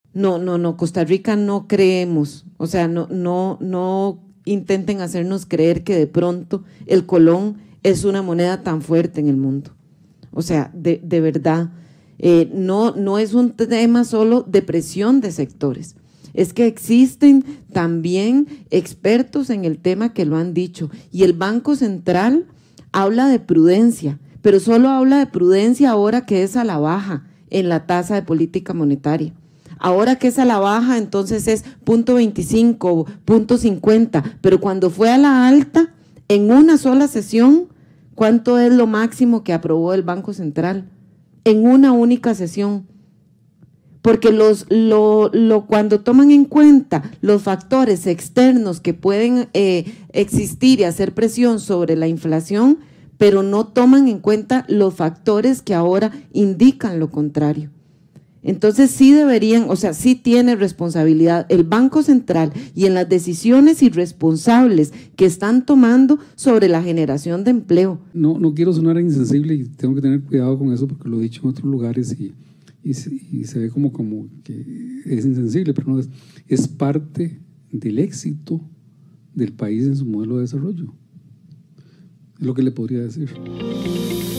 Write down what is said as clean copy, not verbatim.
No, Costa Rica no creemos, o sea, no intenten hacernos creer que de pronto el colón es una moneda tan fuerte en el mundo. O sea, de verdad, no es un tema solo de presión de sectores, es que existen también expertos en el tema que lo han dicho, y el Banco Central habla de prudencia, pero solo habla de prudencia ahora que es a la baja en la tasa de política monetaria. Ahora que es a la baja, entonces es 0.25, 0.50, pero cuando fue a la alta, en una sola sesión, ¿cuánto es lo máximo que aprobó el Banco Central? En una única sesión. Porque cuando toman en cuenta los factores externos que pueden existir y hacer presión sobre la inflación, pero no toman en cuenta los factores que ahora indican lo contrario. Entonces sí deberían, o sea, sí tiene responsabilidad el Banco Central y en las decisiones irresponsables que están tomando sobre la generación de empleo. No quiero sonar insensible y tengo que tener cuidado con eso porque lo he dicho en otros lugares y se ve como que es insensible, pero no es parte del éxito del país en su modelo de desarrollo. Es lo que le podría decir.